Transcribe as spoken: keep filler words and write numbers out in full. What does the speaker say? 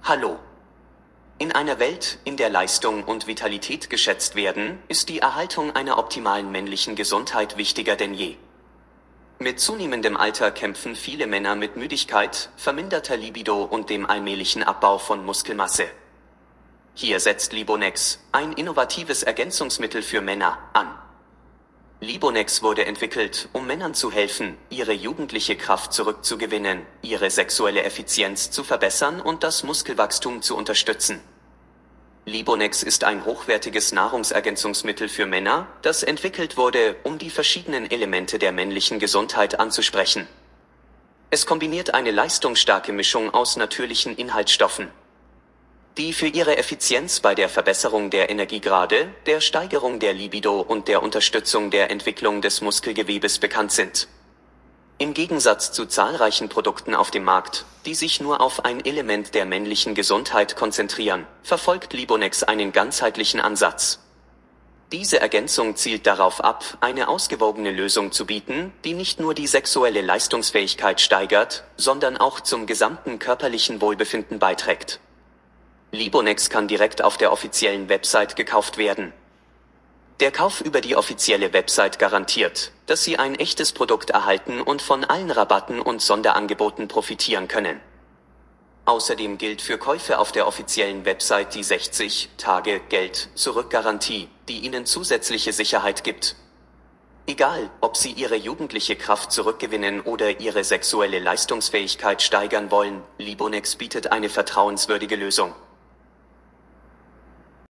Hallo. In einer Welt, in der Leistung und Vitalität geschätzt werden, ist die Erhaltung einer optimalen männlichen Gesundheit wichtiger denn je. Mit zunehmendem Alter kämpfen viele Männer mit Müdigkeit, verminderter Libido und dem allmählichen Abbau von Muskelmasse. Hier setzt Libonex, ein innovatives Ergänzungsmittel für Männer, an. Libonex wurde entwickelt, um Männern zu helfen, ihre jugendliche Kraft zurückzugewinnen, ihre sexuelle Effizienz zu verbessern und das Muskelwachstum zu unterstützen. Libonex ist ein hochwertiges Nahrungsergänzungsmittel für Männer, das entwickelt wurde, um die verschiedenen Elemente der männlichen Gesundheit anzusprechen. Es kombiniert eine leistungsstarke Mischung aus natürlichen Inhaltsstoffen, die für ihre Effizienz bei der Verbesserung der Energiegrade, der Steigerung der Libido und der Unterstützung der Entwicklung des Muskelgewebes bekannt sind. Im Gegensatz zu zahlreichen Produkten auf dem Markt, die sich nur auf ein Element der männlichen Gesundheit konzentrieren, verfolgt Libonex einen ganzheitlichen Ansatz. Diese Ergänzung zielt darauf ab, eine ausgewogene Lösung zu bieten, die nicht nur die sexuelle Leistungsfähigkeit steigert, sondern auch zum gesamten körperlichen Wohlbefinden beiträgt. Libonex kann direkt auf der offiziellen Website gekauft werden. Der Kauf über die offizielle Website garantiert, dass Sie ein echtes Produkt erhalten und von allen Rabatten und Sonderangeboten profitieren können. Außerdem gilt für Käufe auf der offiziellen Website die sechzig Tage Geld-Zurück-Garantie, die Ihnen zusätzliche Sicherheit gibt. Egal, ob Sie Ihre jugendliche Kraft zurückgewinnen oder Ihre sexuelle Leistungsfähigkeit steigern wollen, Libonex bietet eine vertrauenswürdige Lösung.